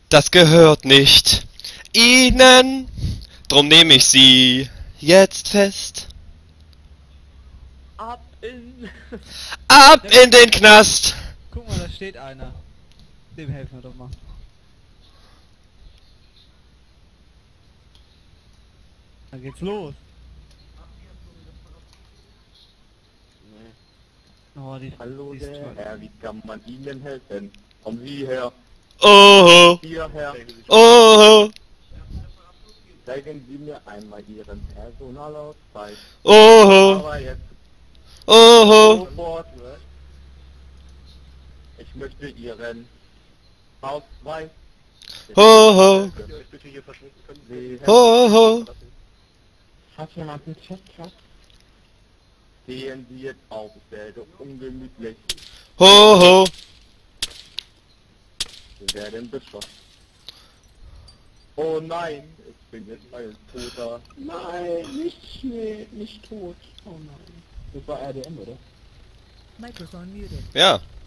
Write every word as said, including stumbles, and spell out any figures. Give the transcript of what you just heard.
Das gehört nicht Ihnen, drum nehme ich Sie jetzt fest. Ab in... Ab in den Knast! Guck mal, da steht einer. Dem helfen wir doch mal. Dann geht's los. Oh, die... Hallo die ist der toll. Herr, wie kann man Ihnen helfen? Kommen Sie her, Oh, hierher, oh, zeigen Sie mir einmal Ihren Personalausweis. oh, Aber jetzt oh, sofort. Ich möchte Ihren Ausweis. oh, Könnt ihr euch bitte hier verschwinden können? oh, Hat jemand einen Chat-Chat? Stehen Sie jetzt auf, ich werde ungemütlich. oh, Wir werden beschossen. Oh nein, ich bin jetzt ein Toter. Nein, nicht schnell, nicht tot. Oh nein. Das war R D M, oder? Microphone muted. ja.